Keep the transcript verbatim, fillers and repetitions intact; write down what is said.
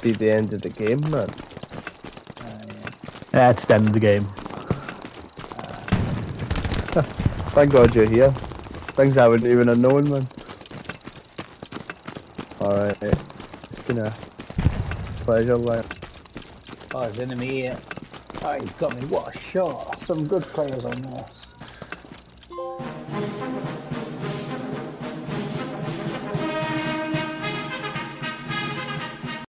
be the end of the game, man. Uh, yeah. Yeah, it's the end of the game. Uh, Thank God you're here. Things I wouldn't even have known, man. Alright, it's been a pleasure, like. oh, his enemy here. Oh, he's got me. What a shot. Some good players on this.